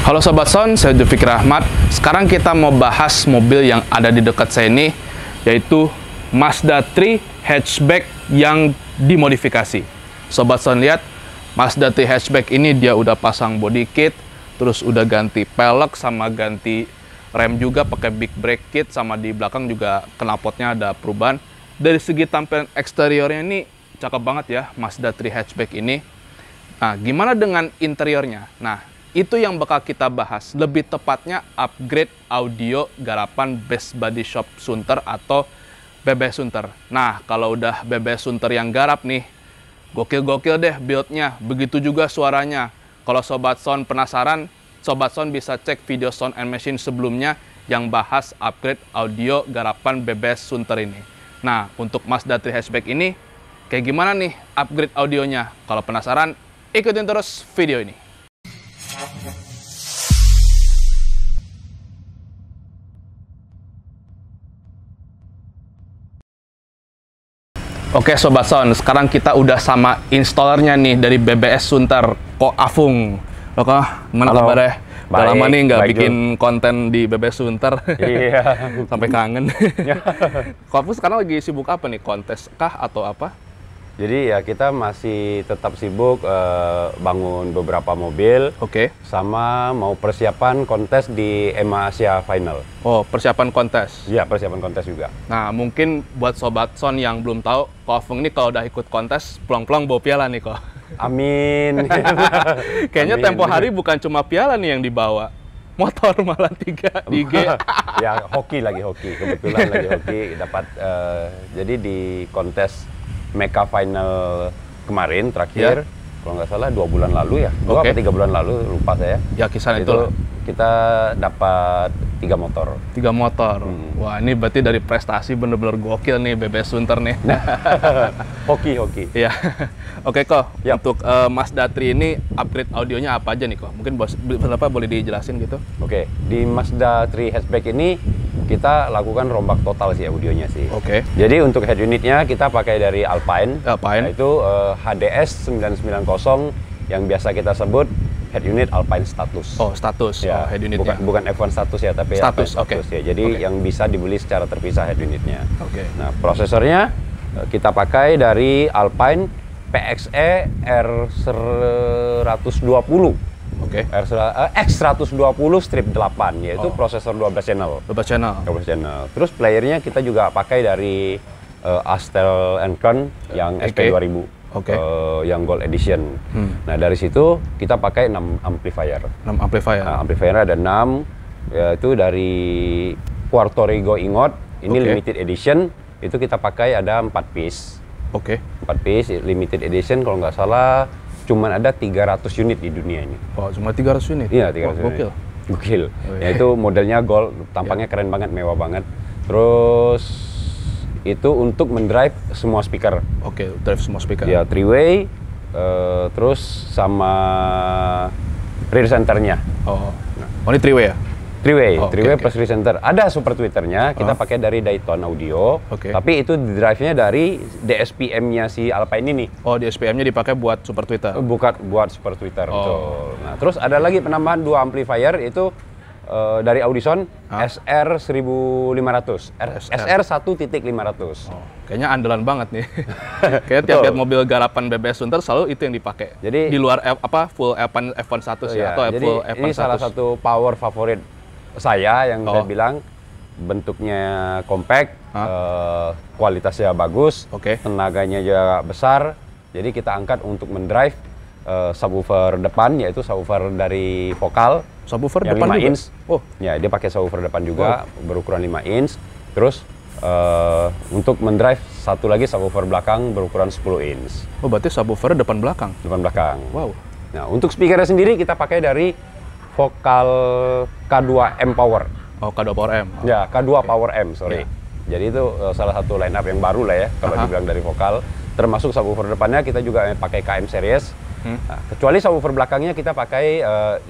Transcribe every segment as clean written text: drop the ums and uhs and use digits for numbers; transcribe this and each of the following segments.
Halo Sobat Sound, saya Zulfikri Ahmad. Sekarang kita mau bahas mobil yang ada di dekat saya ini, yaitu Mazda 3 hatchback yang dimodifikasi. Sobat Sound lihat, Mazda 3 hatchback ini dia udah pasang body kit, terus udah ganti pelek sama ganti rem juga pakai big brake kit, sama di belakang juga knalpotnya ada perubahan. Dari segi tampilan eksteriornya ini cakep banget ya Mazda 3 hatchback ini. Nah, gimana dengan interiornya? Nah, itu yang bakal kita bahas. Lebih tepatnya upgrade audio garapan Best Body Shop Sunter atau BB Sunter. Nah, kalau udah BB Sunter yang garap nih, gokil-gokil deh build-nya. Begitu juga suaranya. Kalau Sobat Sound penasaran, Sobat Sound bisa cek video Sound and Machine sebelumnya yang bahas upgrade audio garapan BB Sunter ini. Nah, untuk Mazda 3 hatchback ini, kayak gimana nih upgrade audionya? Kalau penasaran, ikutin terus video ini. Oke Sobat Sound, sekarang kita udah sama installernya nih dari BBS Sunter, Ko Afung. Lo kok, gimana kabarnya? Udah lama nih nggak bikin konten di BBS Sunter. Iya. Sampai kangen. Ko Afung sekarang lagi sibuk apa nih? Kontes kah atau apa? Jadi ya kita masih tetap sibuk bangun beberapa mobil, sama mau persiapan kontes di EMA Asia Final. Oh, persiapan kontes? Iya, persiapan kontes juga. Nah, mungkin buat Sobat Sound yang belum tahu, Ko Afung ini kalau udah ikut kontes, pelang-pelang bawa piala nih, Ko. Amin. Kayaknya tempo hari bukan cuma piala nih yang dibawa. Motor malah 3 IG. Ya, hoki. Kebetulan lagi hoki. Dapat, jadi di kontes Meka Final kemarin terakhir, kalau nggak salah 2 bulan lalu ya, 2 atau 3 bulan lalu, lupa saya. Ya kisaran itu kita dapat 3 motor. 3 motor. Wah, ini berarti dari prestasi bener-bener gokil nih BBS Sunter nih. Hoki. Iya. Oke Ko, untuk Mazda 3 ini upgrade audionya apa aja nih Ko? Mungkin boleh dijelasin gitu? Oke, di Mazda 3 hatchback ini kita lakukan rombak total sih audionya sih. Jadi untuk head unitnya kita pakai dari Alpine. Yaitu HDS 990 yang biasa kita sebut head unit Alpine Status. Oh, Status. Ya, head unitnya. Bukan F1 Status ya, tapi Status. Status ya. Jadi yang bisa dibeli secara terpisah head unitnya. Nah, prosesornya kita pakai dari Alpine PXE R120. X120 strip 8, yaitu prosesor 12 channel. 12 channel. Terus playernya kita juga pakai dari Astel Encon yang SP2000. Yang Gold Edition. Nah, dari situ kita pakai 6 amplifier. 6 amplifier. Nah, amplifier ada 6, yaitu dari Puerto Rico Ingot. Ini limited edition. Itu kita pakai ada 4 piece. 4 piece limited edition, kalau nggak salah cuman ada 300 unit di dunia ini. Oh, cuma 300 unit? Iya, 300 unit. Gokil. Yaitu modelnya gold, tampaknya keren banget, mewah banget. Terus itu untuk mendrive semua speaker. Drive semua speaker. Ya, 3-way, terus sama rear centernya. Ini 3-way ya? 3-way plus rear center. Ada super tweeternya, kita pakai dari Dayton Audio. Tapi itu drive-nya dari DSPM-nya si Alpine ini. Oh, DSPM-nya dipakai buat super tweeter? Bukan buat super tweeter, betul. Nah, terus ada lagi penambahan 2 amplifier, itu dari Audison SR 1500, SR 1.500. Kayaknya andalan banget nih. Kayaknya tiap-tiap mobil garapan BBS Sunter selalu itu yang dipakai. Jadi di luar full F1 status ya, atau jadi full F1 ini status. salah satu power favorit saya yang saya bilang bentuknya compact, kualitasnya bagus, tenaganya juga besar. Jadi kita angkat untuk mendrive subwoofer depan, yaitu subwoofer dari Vokal. Subwoofer yang depan 5 juga? inch. Ya, dia pakai subwoofer depan juga, berukuran 5 inch. Terus untuk mendrive satu lagi subwoofer belakang berukuran 10 inch. Oh, berarti subwoofer depan belakang? Depan belakang. Wow. Nah, untuk speakernya sendiri kita pakai dari Vokal K2M Power. K2 Power M. Ya, K2 Power M, sorry. Jadi itu salah satu line up yang baru lah ya, kalau dibilang dari Vokal. Termasuk subwoofer depannya kita juga pakai KM series. Nah, kecuali subwoofer belakangnya kita pakai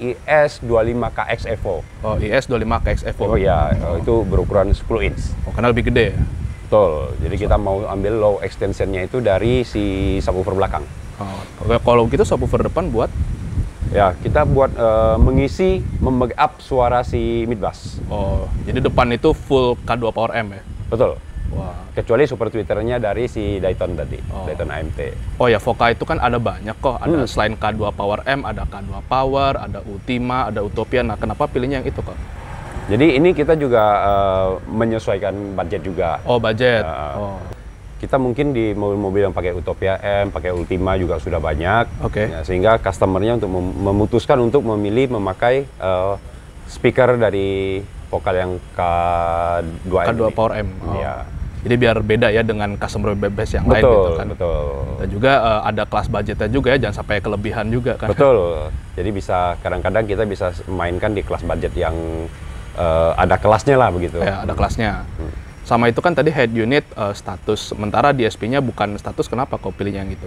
IS25KX Evo. Oh, IS25KX Evo. Oh iya, itu berukuran 10 inch. Karena lebih gede ya? Betul. Jadi kita mau ambil low extensionnya itu dari si subwoofer belakang. Kalau gitu subwoofer depan buat? Ya, kita buat mengisi, membackup suara si mid bass. Oh, jadi depan itu full K2 Power M ya? Betul. Wah. Kecuali super tweeternya dari si Dayton tadi, Dayton AMT. Oh ya, Voca itu kan ada banyak kok. Ada selain K2 Power M, ada K2 Power, ada Ultima, ada Utopia. Nah, kenapa pilihnya yang itu kok? Jadi ini kita juga menyesuaikan budget juga. Oh, budget. Kita mungkin di mobil-mobil yang pakai Utopia M, pakai Ultima juga sudah banyak. Oke. Ya, sehingga customernya untuk memutuskan untuk memilih memakai speaker dari vokal yang K2 M. K2 Power M. Ya. Jadi biar beda ya dengan customer bass yang lain gitu kan. Betul. Dan juga ada kelas budgetnya juga ya, jangan sampai kelebihan juga kan. Betul. Jadi bisa kadang-kadang kita bisa mainkan di kelas budget yang ada kelasnya lah begitu. Ya, ada kelasnya. Sama itu kan tadi head unit status, sementara DSP-nya bukan status, kenapa kau pilihnya yang itu?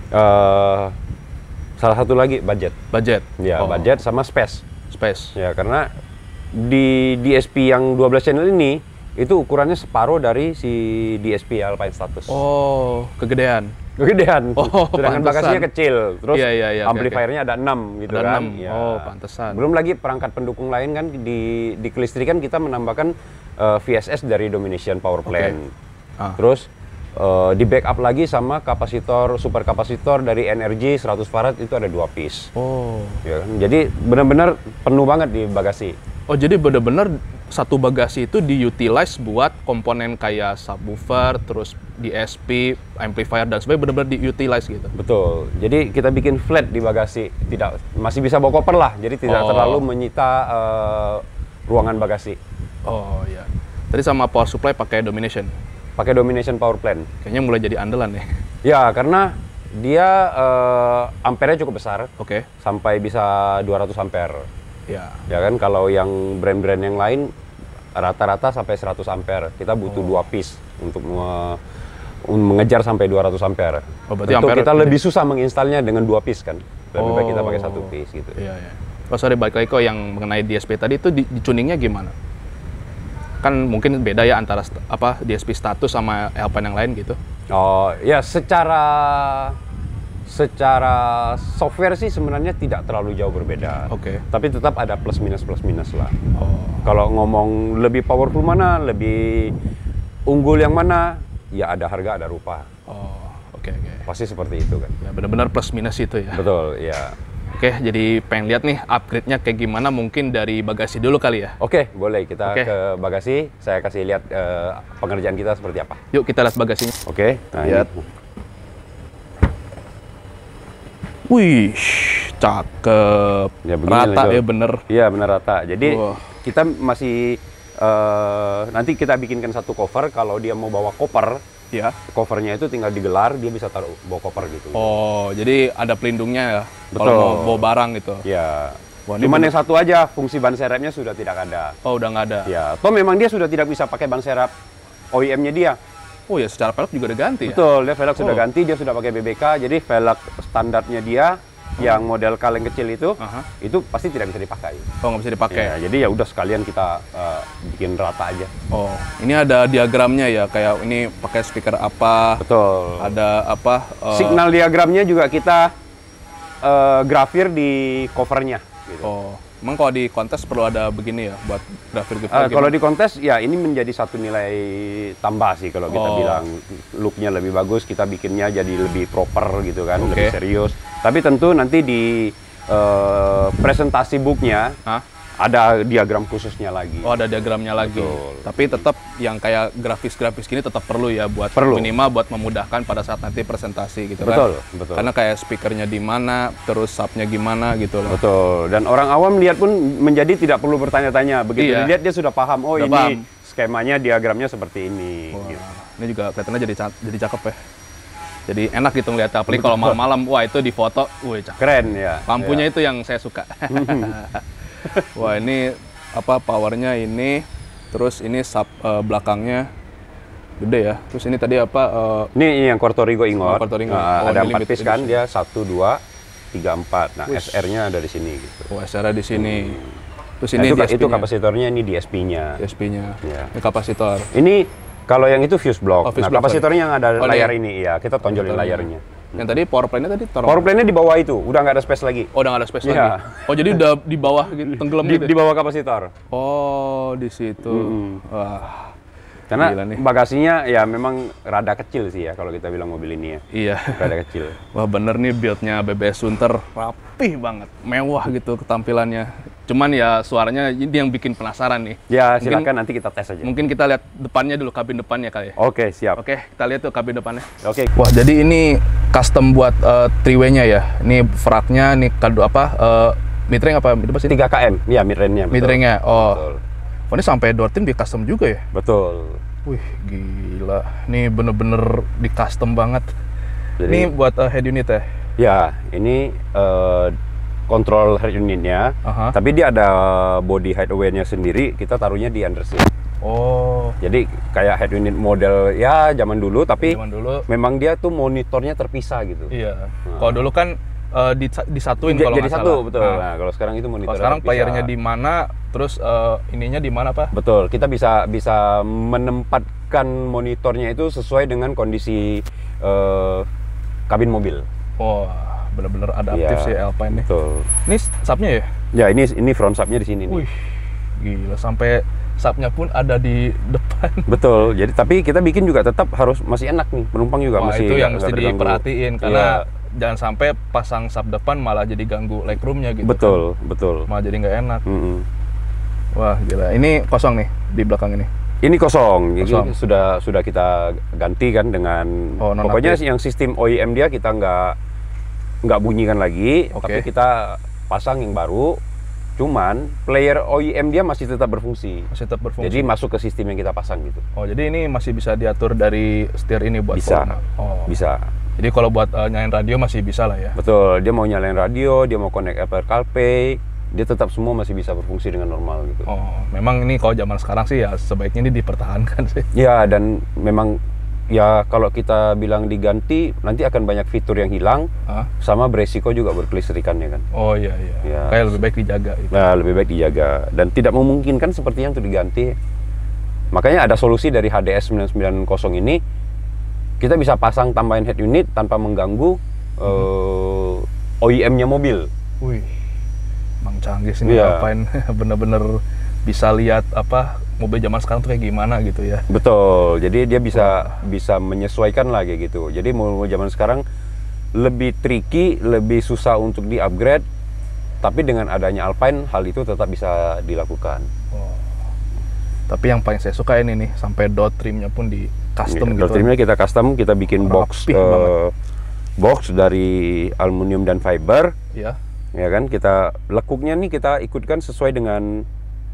Salah satu lagi budget. Budget? Ya, budget sama space. Space? Ya, karena di DSP yang 12 channel ini, itu ukurannya separuh dari si DSP Alpine Status. Oh, kegedean? Kegedean. Sedangkan pantesan. bagasinya kecil. Terus amplifiernya okay. ada 6 gitu ada kan. 6. Ya. Oh, pantesan. Belum lagi perangkat pendukung lain kan di kelistrikan kita menambahkan VSS dari Domination Power Plant. Terus di backup lagi sama kapasitor, super kapasitor dari Energy 100 farad itu ada 2 piece. Oh. Ya kan? Jadi benar-benar penuh banget di bagasi. Oh, jadi benar-benar satu bagasi itu diutilize buat komponen kayak subwoofer, terus DSP, amplifier dan sebagainya, benar-benar diutilize gitu. Betul. Jadi kita bikin flat di bagasi, masih bisa bawa koper lah. Jadi tidak terlalu menyita ruangan bagasi. Oh iya. Tadi sama power supply pakai Domination. Pakai Domination Power Plant. Kayaknya mulai jadi andalan ya. Ya, karena dia ampernya cukup besar. Oke. Sampai bisa 200 ampere. Ya. Ya kan, kalau yang brand-brand yang lain rata-rata sampai 100 ampere. Kita butuh 2 piece untuk mengejar sampai 200 ampere. Oh, berarti ampere kita lebih susah menginstalnya dengan 2 piece kan. Lebih baik kita pakai 1 piece gitu. Iya, iya. Oh, sorry, balik lagi kok yang mengenai DSP tadi itu di tuningnya gimana? Kan mungkin beda ya antara DSP status sama Alpine yang lain gitu. Oh, ya secara software sih sebenarnya tidak terlalu jauh berbeda. Oke. Tapi tetap ada plus minus lah. Kalau ngomong lebih powerful mana, lebih unggul yang mana, ya ada harga, ada rupa. Oke. Pasti seperti itu kan. Ya benar-benar plus minus itu ya. Betul, ya. Oke, jadi pengen lihat nih upgrade-nya kayak gimana, mungkin dari bagasi dulu kali ya. Oke, boleh kita ke bagasi. Saya kasih lihat pengerjaan kita seperti apa. Yuk kita lihat bagasinya. Oke, nah lihat. Wih, cakep. Ya, rata ya bener. Iya bener rata. Jadi kita masih nanti kita bikinkan satu cover. Kalau dia mau bawa koper, ya covernya itu tinggal digelar, dia bisa taruh bawa koper gitu. Oh, jadi ada pelindungnya ya. Kalau mau bawa barang gitu. Ya. Cuman yang satu aja, fungsi ban serepnya sudah tidak ada. Oh, udah nggak ada. Ya. Toh memang dia sudah tidak bisa pakai ban serep OEM-nya dia. Oh ya, secara velg juga udah ganti ya? Betul, dia velg sudah ganti, dia sudah pakai BBK, jadi velg standarnya dia yang model kaleng kecil itu pasti tidak bisa dipakai. Oh, nggak bisa dipakai? Ya, jadi ya udah sekalian kita bikin rata aja. Oh, ini ada diagramnya ya, kayak ini pakai speaker apa? Betul. Ada apa? Signal diagramnya juga kita grafir di covernya. Gitu. Oh. Emang kalau di kontes perlu ada begini ya buat grafir-grafir? Kalau di kontes ya ini menjadi satu nilai tambah sih kalau kita bilang looknya lebih bagus, kita bikinnya jadi lebih proper gitu kan, lebih serius. Tapi tentu nanti di presentasi booknya ada diagram khususnya lagi. Oh, ada diagramnya lagi. Betul. Tapi tetap yang kayak grafis-grafis gini tetap perlu ya buat minimal buat memudahkan pada saat nanti presentasi gitu kan. Betul. Karena kayak speakernya di mana, terus subnya gimana gitu loh. Betul. Dan orang awam lihat pun menjadi tidak perlu bertanya-tanya. Begitu dilihat dia sudah paham. Oh, udah ini skemanya, diagramnya seperti ini. Wah, gitu. Ini juga kelihatannya jadi cakep ya. Jadi enak gitu ngeliat, apalagi kalau malam-malam, wah itu di foto, wih cakep. Keren ya. Lampunya itu yang saya suka. Wah, ini apa powernya ini, terus ini sub belakangnya gede ya. Terus ini tadi apa? Ini yang Cortorigo ingot. Ada 4 piece kan, dia 1, 2, 3, 4. Nah, SR-nya ada di sini gitu. Oh, SR-nya di sini. Terus ini DSP-nya. Itu kapasitornya, ini DSP-nya. DSP-nya. Ya. Ini kapasitor. Ini kalau yang itu fuse block. Fuse nah, block, kapasitornya yang ada layar layar. ini, ya kita tonjolin layarnya. Yang tadi power plan-nya tadi taruh. Power plan-nya di bawah itu, udah nggak ada space lagi. Oh, udah nggak ada space Iya. lagi. Oh, jadi udah di bawah gitu, tenggelam gitu. Di bawah kapasitor. Oh, di situ. Wah. Karena Gila nih. bagasinya ya memang rada kecil sih ya kalau kita bilang mobil ini ya. Iya. Rada kecil. Wah, bener nih build-nya BBS Sunter rapih banget, mewah gitu ketampilannya. Cuman ya suaranya ini yang bikin penasaran nih. Ya, silakan nanti kita tes aja. Mungkin kita lihat depannya dulu, kabin depannya kali ya. Oke, siap. Oke, kita lihat tuh kabin depannya. Oke. Wah, jadi ini custom buat three-way-nya ya. Ini fraknya, nih kado apa? Mid-range apa? Itu pasti 3 km. Iya, mid-range-nya. mid-range-nya. Oh. Betul. Oh, ini sampai door trim di custom juga ya? Betul. Wih, gila. Ini bener-bener di custom banget. Jadi, Ini buat head unit ya? ya, ini kontrol head unitnya. Aha. Tapi dia ada body height aware-nya sendiri. Kita taruhnya di underseat. Oh. Jadi kayak head unit model ya zaman dulu, tapi Zaman dulu. memang dia tuh monitornya terpisah gitu. Iya. Kalau dulu kan disatuin kalau Jadi nggak satu, salah. betul. Nah, kalau sekarang itu monitor. Kalau sekarang playernya di mana, terus ininya di mana Pak? Betul. Kita bisa menempatkan monitornya itu sesuai dengan kondisi kabin mobil. Wah, bener-bener adaptif Iya, sih Alpine nih. Betul. Ini subnya ya? Ya, ini front subnya di sini nih. Wih, gila. Sampai subnya pun ada di depan. Betul. Jadi tapi kita bikin juga tetap harus masih enak nih. Penumpang juga Wah, masih itu yang nggak mesti terganggu. diperhatiin karena Iya. jangan sampai pasang sub depan malah jadi ganggu legroomnya gitu. Betul, kan. betul. Malah jadi nggak enak. Mm-mm. Wah, gila. Ini kosong nih di belakang ini. Ini kosong, jadi Kosong. sudah kita ganti kan dengan Oh, pokoknya non-aktif. yang sistem OEM dia kita nggak bunyikan lagi, Oke. tapi kita pasang yang baru. Cuman player OEM dia masih tetap berfungsi. Masih tetap berfungsi. Jadi masuk ke sistem yang kita pasang gitu. Oh, jadi ini masih bisa diatur dari setir ini buat Bisa, volume. Oh. bisa. Jadi kalau buat nyalain radio masih bisa lah ya. Betul. Dia mau nyalain radio, dia mau connect Apple CarPlay, dia tetap semua masih bisa berfungsi dengan normal gitu. Oh, memang ini kalau zaman sekarang sih ya sebaiknya ini dipertahankan sih. Ya, dan memang ya kalau kita bilang diganti nanti akan banyak fitur yang hilang. Hah? Sama beresiko juga berkelistrikannya kan. Oh iya iya. Ya. Kayak lebih baik dijaga gitu. Nah, lebih baik dijaga dan tidak memungkinkan sepertinya untuk diganti. Makanya ada solusi dari HDS 990 ini, kita bisa pasang tambahan head unit tanpa mengganggu OEM-nya mobil. Wih, emang canggih sih nih Iya. Alpine. Bener-bener bisa lihat apa mobil zaman sekarang tuh kayak gimana gitu ya. Betul. Jadi dia bisa menyesuaikan lah kayak gitu. Jadi mobil zaman sekarang lebih tricky, lebih susah untuk di-upgrade, tapi dengan adanya Alpine hal itu tetap bisa dilakukan. Oh. Tapi yang paling saya suka ini nih, sampai door trimnya pun di custom gitu. Door trimnya kita custom, kita bikin box Rapih banget. box dari aluminium dan fiber. Iya. Ya kan, kita lekuknya nih kita ikutkan sesuai dengan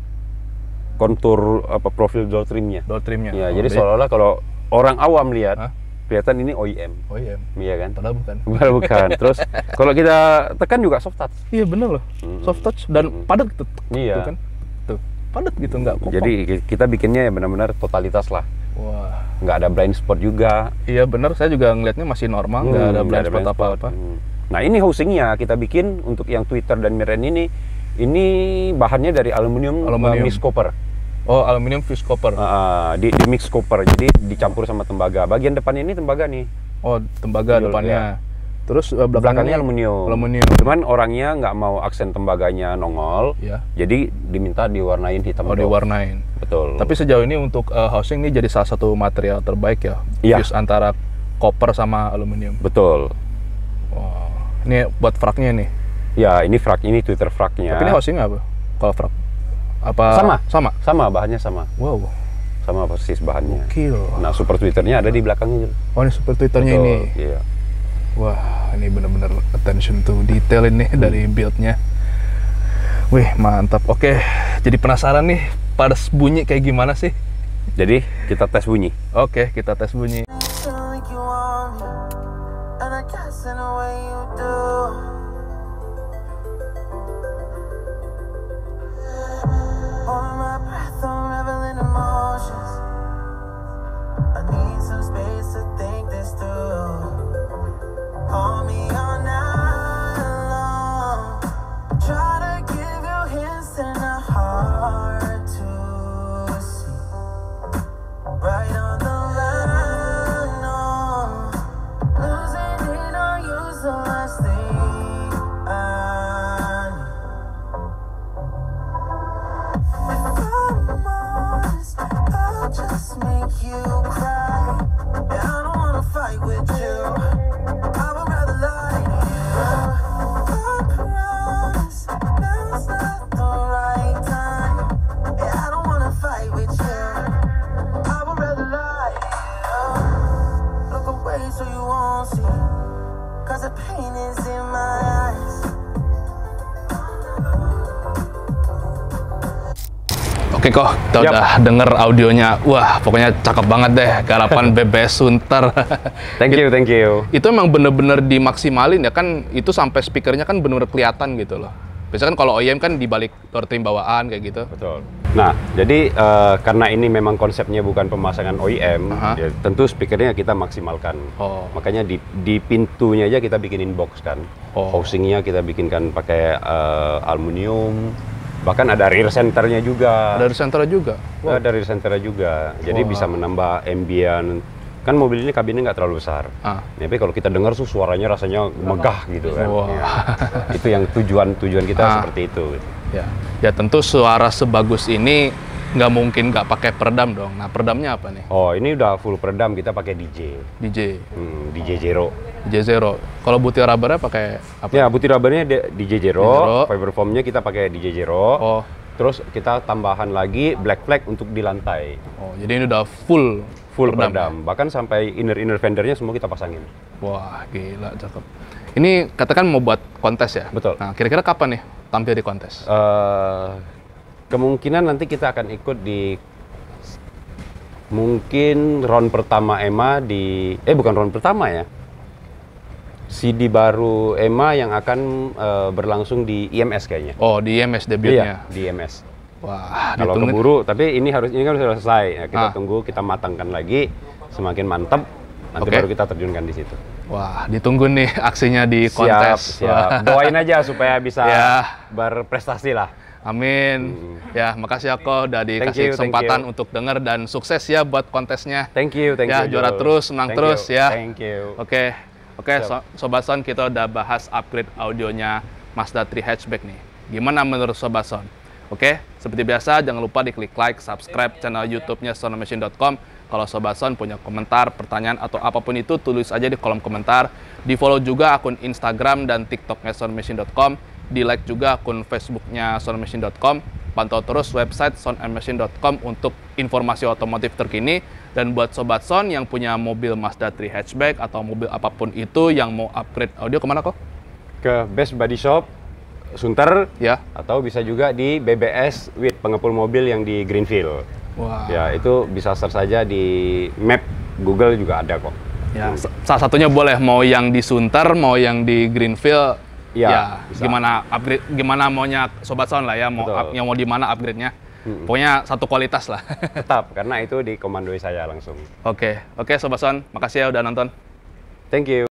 kontur profil door trimnya. Door trimnya. Ya, Oh, jadi seolah-olah kalau orang awam lihat, Hah? kelihatan ini OEM. Oh iya. Iya kan? Padahal bukan. Padahal bukan. Terus kalau kita tekan juga soft touch. Iya bener loh. Soft touch dan padat gitu. Iya. Tuh kan. Tuh. Padat gitu nggak kopong. Jadi kita bikinnya ya benar-benar totalitas lah. Wah. Nggak ada blind spot juga. Iya bener, saya juga ngelihatnya masih normal, nggak ada blind spot apa-apa. Nah, ini housingnya kita bikin untuk yang tweeter dan mirren ini bahannya dari aluminium. Mix copper. Oh, aluminium fused copper. Di mix copper, jadi dicampur sama tembaga. Bagian depan ini tembaga nih. Oh, tembaga Betul, depannya. ya. Terus Belakangnya aluminium. Aluminium. Cuman orangnya nggak mau aksen tembaganya nongol. Iya. Jadi diminta diwarnain hitam. Oh, doff. diwarnain. Betul. Tapi sejauh ini untuk housing ini jadi salah satu material terbaik ya. Iya. Fuse antara copper sama aluminium. Betul. Wow. Ini buat fraknya nih. Ya, ini Twitter fraknya. Tapi ini housing apa? Kalau frak apa? Sama. Sama, bahannya sama. Wow. Sama persis bahannya. Gokil. Nah, super Twitternya ada di belakangnya. Oh, ini super twitternya Betul, ini. Iya. Wah, ini bener-bener attention to detail ini dari build-nya. Wih, mantap. Oke, jadi penasaran nih pada bunyi kayak gimana sih? Jadi kita tes bunyi. Oke, kita tes bunyi. so you won't see. Cause the pain is in my eyes. Oke kok, kita udah denger audionya. Wah, pokoknya cakep banget deh, garapan BBS Sunter. Thank you. Itu emang bener-bener dimaksimalin ya kan, itu sampai speakernya kan bener-bener kelihatan gitu loh. Biasanya kan kalau OEM kan dibalik door trim bawaan kayak gitu. Betul. Nah, jadi karena ini memang konsepnya bukan pemasangan OEM, ya, tentu speakernya kita maksimalkan. Makanya di pintunya aja kita bikinin box kan. Housingnya kita bikinkan pakai aluminium. Bahkan ada rear centernya juga. Ada rear center juga? Wow. Ada rear centernya juga. Jadi bisa menambah ambient. Kan mobil ini kabinnya nggak terlalu besar. Tapi kalau kita dengar tuh suaranya rasanya megah gitu kan. Ya. Itu yang tujuan kita seperti itu. Ya tentu suara sebagus ini nggak mungkin nggak pakai peredam dong. Nah peredamnya apa nih? Oh ini udah full peredam, kita pakai DJ. DJ Zero. DJ Zero. Kalau butir rubbernya pakai apa? Ya butir rubbernya DJ Zero. Fiber foamnya kita pakai DJ Zero. Terus kita tambahan lagi black flag untuk di lantai. Jadi ini udah full peredam. Bahkan sampai inner fendernya semua kita pasangin. Wah gila, cakep. Ini katakan mau buat kontes ya? Betul. Nah kira-kira kapan nih tampil di kontes? Kemungkinan nanti kita akan ikut di mungkin round pertama EMA di bukan round pertama ya. CD baru EMA yang akan berlangsung di IMS kayaknya. Di IMS debutnya. Iya, di IMS. Wah, kalau keburu, tapi ini kan sudah selesai. Ya, kita tunggu, kita matangkan lagi, semakin mantap, nanti baru kita terjunkan di situ. Wah, ditunggu nih aksinya di kontes. Siap. Doain aja supaya bisa berprestasi lah. Amin. Ya, makasih ya kok udah dikasih kesempatan untuk denger dan sukses ya buat kontesnya. Thank you. Ya, juara terus, menang terus ya. Thank you. Oke, Sobat Son, kita udah bahas upgrade audionya Mazda 3 hatchback nih. Gimana menurut Sobat Son? Oke, seperti biasa jangan lupa diklik like, subscribe channel YouTube-nya sonmachine.com. Kalau Sobat Son punya komentar, pertanyaan atau apapun itu tulis aja di kolom komentar. Di follow juga akun Instagram dan TikTok-nya sonmachine.com. Di like juga akun Facebook-nya sonmachine.com. Pantau terus website sonmachine.com untuk informasi otomotif terkini. Dan buat Sobat Son yang punya mobil Mazda 3 hatchback atau mobil apapun itu yang mau upgrade audio, kemana kok? Ke Best Body Shop Sunter, ya. Atau bisa juga di BBS with pengepul mobil yang di Greenfield. Wah. Ya, itu bisa search saja di map Google juga ada kok. Ya, salah satunya boleh mau yang di Sunter, mau yang di Greenfield. Ya gimana maunya Sobat Son lah ya, yang mau di mana upgrade-nya. Pokoknya satu kualitas lah. Tetap, karena itu dikomandoi saya langsung. Oke, Sobat Son, makasih ya udah nonton. Thank you.